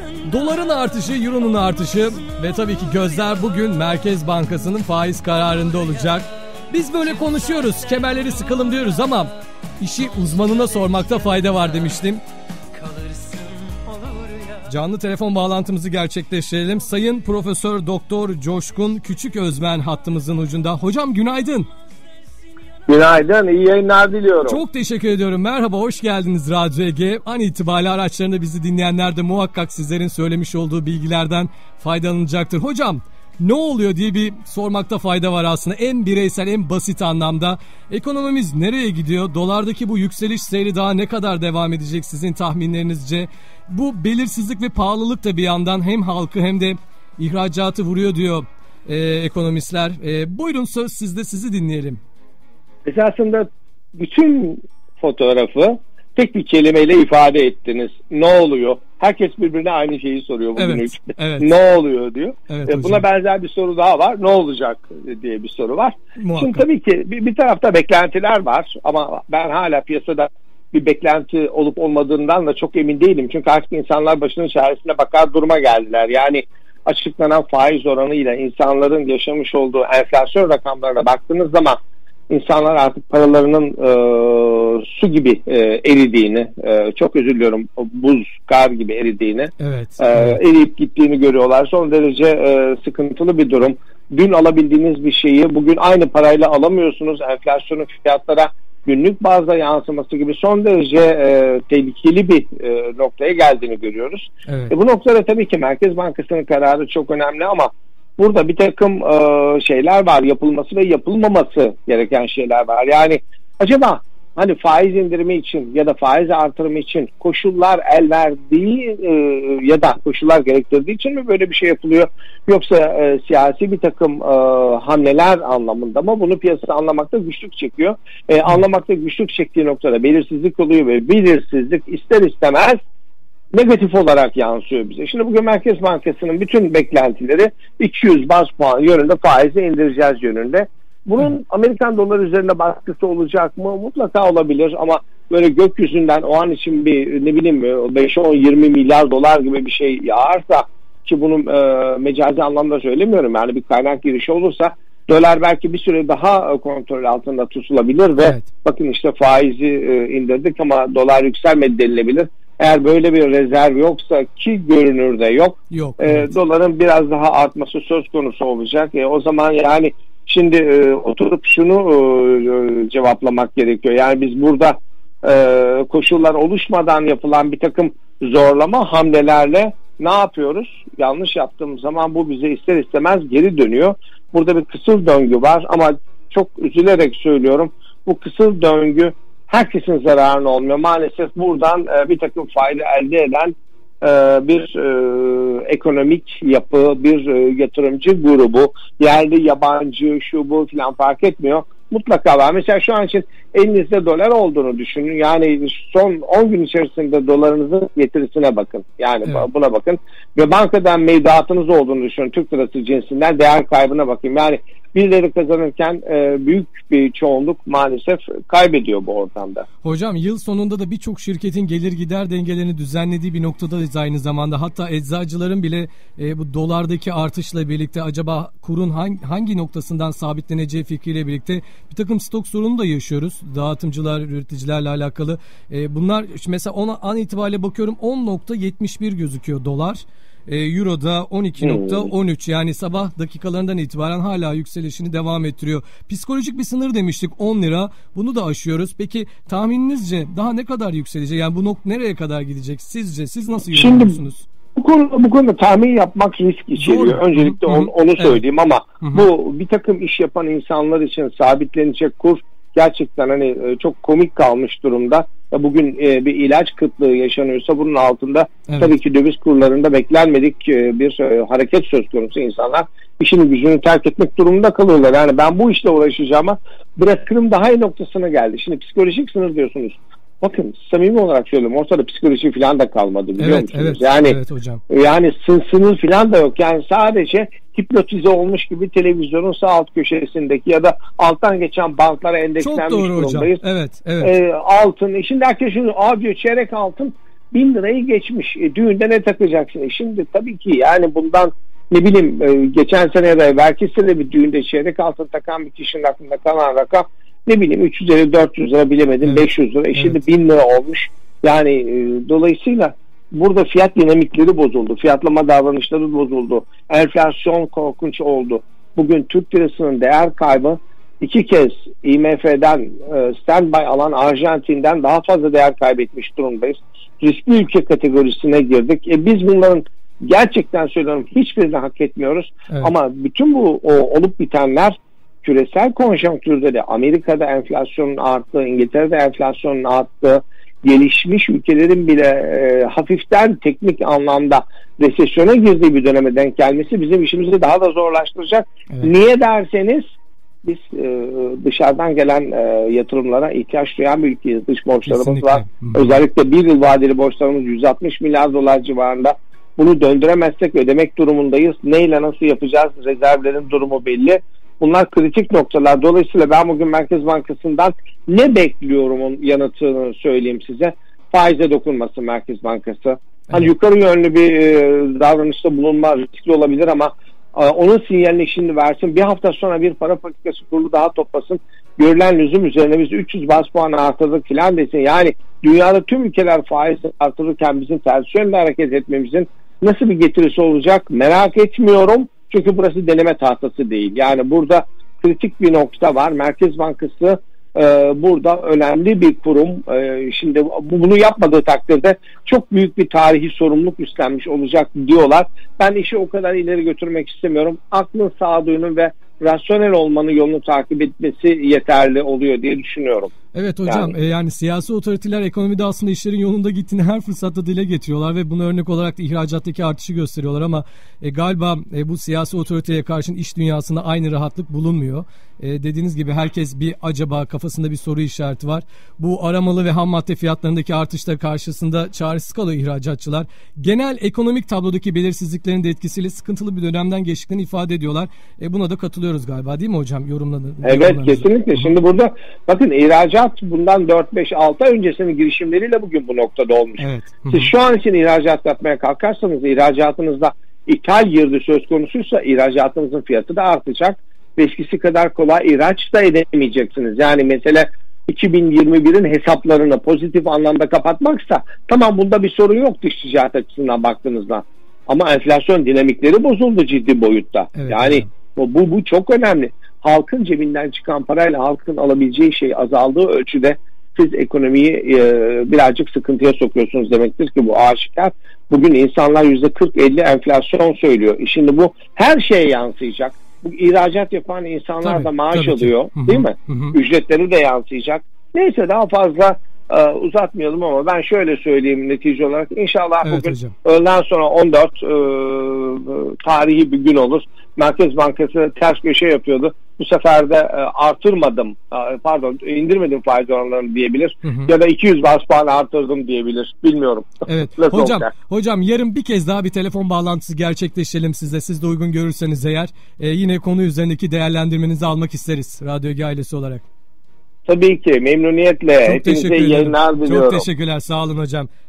Doların artışı, euronun artışı ve tabii ki gözler bugün Merkez Bankası'nın faiz kararında olacak. Biz böyle konuşuyoruz, kemerleri sıkalım diyoruz ama işi uzmanına sormakta fayda var demiştim. Canlı telefon bağlantımızı gerçekleştirelim. Sayın Profesör Doktor Coşkun Küçüközmen hattımızın ucunda. Hocam günaydın. Günaydın, iyi yayınlar diliyorum. Çok teşekkür ediyorum. Merhaba, hoş geldiniz Radyo Ege. An itibariyle araçlarında bizi dinleyenler de muhakkak sizlerin söylemiş olduğu bilgilerden faydalanacaktır. Hocam, ne oluyor diye bir sormakta fayda var aslında. En bireysel, en basit anlamda. Ekonomimiz nereye gidiyor? Dolardaki bu yükseliş seyri daha ne kadar devam edecek sizin tahminlerinizce? Bu belirsizlik ve pahalılık da bir yandan hem halkı hem de ihracatı vuruyor diyor ekonomistler. Buyurun, söz sizde, sizi dinleyelim. Esasında bütün fotoğrafı tek bir kelimeyle ifade ettiniz. Ne oluyor? Herkes birbirine aynı şeyi soruyor bugün. Evet. Ne oluyor diyor. Evet, buna benzer bir soru daha var. Ne olacak diye bir soru var. Muhakkak. Şimdi tabii ki bir tarafta beklentiler var ama ben hala piyasada bir beklenti olup olmadığından da çok emin değilim. Çünkü artık insanlar başının çaresine bakar duruma geldiler. Yani açıklanan faiz oranıyla insanların yaşamış olduğu enflasyon rakamlarına baktığınız zaman İnsanlar artık paralarının su gibi eridiğini, çok özür diliyorum, buz, kar gibi eridiğini, eriyip gittiğini görüyorlar. Son derece sıkıntılı bir durum. Dün alabildiğiniz bir şeyi bugün aynı parayla alamıyorsunuz. Enflasyonun fiyatlara günlük bazda yansıması gibi son derece tehlikeli bir noktaya geldiğini görüyoruz. Evet. Bu noktada tabii ki Merkez Bankası'nın kararı çok önemli ama burada bir takım şeyler var, yapılması ve yapılmaması gereken şeyler var. Yani acaba hani faiz indirimi için ya da faiz artırımı için koşullar el verdiği ya da koşullar gerektirdiği için mi böyle bir şey yapılıyor? Yoksa siyasi bir takım hamleler anlamında mı? Bunu piyasa anlamakta güçlük çekiyor. Anlamakta güçlük çektiği noktada belirsizlik oluyor ve belirsizlik ister istemez negatif olarak yansıyor bize. Şimdi bugün Merkez Bankası'nın bütün beklentileri 200 baz puan yönünde faizi indireceğiz yönünde. Bunun Amerikan doları üzerinde baskısı olacak mı? Mutlaka olabilir ama böyle gökyüzünden o an için bir 5-10-20 milyar dolar gibi bir şey yağarsa, ki bunu mecazi anlamda söylemiyorum, yani bir kaynak girişi olursa dolar belki bir süre daha kontrol altında tutulabilir ve bakın işte faizi indirdik ama dolar yükselmedi denilebilir. Eğer böyle bir rezerv yoksa, ki görünürde yok, doların biraz daha artması söz konusu olacak. O zaman yani şimdi oturup şunu cevaplamak gerekiyor. Yani biz burada koşullar oluşmadan yapılan bir takım zorlama hamlelerle ne yapıyoruz? Yanlış yaptığımız zaman bu bize ister istemez geri dönüyor. Burada bir kısır döngü var ama çok üzülerek söylüyorum, bu kısır döngü herkesin zararına olmuyor. Maalesef buradan bir takım fayda elde eden bir ekonomik yapı, bir yatırımcı grubu, yerli, yabancı, şu bu filan fark etmiyor. Mutlaka var. Mesela şu an için elinizde dolar olduğunu düşünün. Yani son 10 gün içerisinde dolarınızın getirisine bakın. Yani buna bakın. Ve bankadan mevduatınız olduğunu düşünün. Türk lirası cinsinden değer kaybına bakın. Yani birileri kazanırken büyük bir çoğunluk maalesef kaybediyor bu ortamda. Hocam, yıl sonunda da birçok şirketin gelir gider dengelerini düzenlediği bir noktadayız aynı zamanda. Hatta eczacıların bile bu dolardaki artışla birlikte acaba kurun hangi noktasından sabitleneceği fikriyle birlikte bir takım stok sorunu da yaşıyoruz. Dağıtımcılar, üreticilerle alakalı. Bunlar mesela an itibariyle bakıyorum 10.71 gözüküyor dolar. Euro'da 12.13, yani sabah dakikalarından itibaren hala yükselişini devam ettiriyor. Psikolojik bir sınır demiştik, 10 lira. Bunu da aşıyoruz. Peki tahmininizce daha ne kadar yükselecek? Yani bu nokta nereye kadar gidecek? Sizce siz nasıl yorumluyorsunuz? Bu konuda tahmin yapmak risk içeriyor. Öncelikle onu söyleyeyim ama bu bir takım iş yapan insanlar için sabitlenecek kur gerçekten hani çok komik kalmış durumda. Bugün bir ilaç kıtlığı yaşanıyorsa bunun altında tabii ki döviz kurlarında beklenmedik bir hareket söz konusu. İnsanlar işini gücünü terk etmek durumunda kalıyorlar. Yani ben bu işle uğraşacağıma bırakırım daha iyi noktasına geldi. Şimdi psikolojik sınır diyorsunuz. Bakın samimi olarak söylüyorum, ortada psikoloji falan da kalmadı, biliyor musunuz? Evet hocam. Yani sınır falan da yok. Yani sadece hipnotize olmuş gibi televizyonun sağ alt köşesindeki ya da alttan geçen bantlara endekslenmiş durumdayız. Evet. Altın. Şimdi herkes şunu diyor, çeyrek altın 1000 lirayı geçmiş. Düğünde ne takacaksın? Şimdi tabii ki yani bundan ne bileyim geçen sene ya da belki sene bir düğünde çeyrek altın takan bir kişinin aklında kalan rakam ne bileyim 350-400 lira bilemedim, evet. 500 lira. Şimdi 1000 lira olmuş. Yani dolayısıyla burada fiyat dinamikleri bozuldu. Fiyatlama davranışları bozuldu. Enflasyon korkunç oldu. Bugün Türk lirasının değer kaybı 2 kez IMF'den standby alan Arjantin'den daha fazla değer kaybetmiş durumdayız. Riskli ülke kategorisine girdik. Biz bunların gerçekten söylüyorum hiçbirini hak etmiyoruz. Evet. Ama bütün bu olup bitenler küresel konjonktürde de Amerika'da enflasyonun arttığı, İngiltere'de enflasyonun arttığı, gelişmiş ülkelerin bile hafiften teknik anlamda resesyona girdiği bir döneme denk gelmesi bizim işimizi daha da zorlaştıracak. Evet. Niye derseniz biz dışarıdan gelen yatırımlara ihtiyaç duyan bir ülkeyiz. Dış borçlarımız kesinlikle var. Özellikle bir yıl vadeli borçlarımız 160 milyar dolar civarında. Bunu döndüremezsek ödemek durumundayız. Neyle nasıl yapacağız? Rezervlerin durumu belli. Bunlar kritik noktalar. Dolayısıyla ben bugün Merkez Bankası'ndan ne bekliyorumun yanıtını söyleyeyim size. Faize dokunması Merkez Bankası. Hani yukarı yönlü bir davranışta bulunma riskli olabilir ama onun sinyalini şimdi versin. Bir hafta sonra bir para politikası kurulu daha toplasın. Görülen lüzum üzerine biz 300 baz puan artırdık filan desin. Yani dünyada tüm ülkeler faiz artırırken bizim ters yönde hareket etmemizin nasıl bir getirisi olacak merak etmiyorum. Çünkü burası deneme tahtası değil. Yani burada kritik bir nokta var. Merkez Bankası burada önemli bir kurum. Şimdi bunu yapmadığı takdirde çok büyük bir tarihi sorumluluk üstlenmiş olacak diyorlar. Ben işi o kadar ileri götürmek istemiyorum. Aklın sağduyunun ve rasyonel olmanın yolunu takip etmesi yeterli oluyor diye düşünüyorum. Evet hocam yani siyasi otoriteler ekonomide aslında işlerin yolunda gittiğini her fırsatta dile getiriyorlar ve bunu örnek olarak da ihracattaki artışı gösteriyorlar ama galiba bu siyasi otoriteye karşın iş dünyasında aynı rahatlık bulunmuyor. Dediğiniz gibi herkes bir acaba kafasında bir soru işareti var. Bu aramalı ve ham madde fiyatlarındaki artışlar karşısında çaresiz kalıyor ihracatçılar. Genel ekonomik tablodaki belirsizliklerin de etkisiyle sıkıntılı bir dönemden geçtiklerini ifade ediyorlar. Buna da katılıyoruz galiba değil mi hocam? Evet kesinlikle. Şimdi burada bakın ihracat bundan 4-5-6 ay öncesinin girişimleriyle bugün bu noktada olmuş. Evet. Siz şu an için ihracat yapmaya kalkarsanız ihracatınızda ithal girdi söz konusuysa ihracatınızın fiyatı da artacak. Eskisi kadar kolay ihraç da edemeyeceksiniz. Yani mesele 2021'in hesaplarını pozitif anlamda kapatmaksa tamam bunda bir sorun yok dış ticaret açısından baktığınızda. Ama enflasyon dinamikleri bozuldu ciddi boyutta. Evet, yani bu çok önemli. Halkın cebinden çıkan parayla halkın alabileceği şey azaldığı ölçüde siz ekonomiyi birazcık sıkıntıya sokuyorsunuz demektir ki bu aşikar. Bugün insanlar %40-50 enflasyon söylüyor. Şimdi bu her şeye yansıyacak. Bu ihracat yapan insanlar da maaş alıyor değil mi? Ücretleri de yansıyacak. Neyse daha fazla uzatmayalım ama ben şöyle söyleyeyim netice olarak. İnşallah evet, bugün hocam. Öğleden sonra 14 tarihi bir gün olur. Merkez Bankası ters köşe yapıyordu. Bu sefer de indirmedim faiz oranlarını diyebilir. Ya da 200 baz puan artırdım diyebilir. Bilmiyorum. Evet. Hocam yarın bir kez daha bir telefon bağlantısı gerçekleştirelim sizle. Siz de uygun görürseniz eğer yine konu üzerindeki değerlendirmenizi almak isteriz Radyo Ege ailesi olarak. Tabii ki memnuniyetle. Hepinize iyi yayınlar diliyorum. Çok teşekkürler. Sağ olun hocam.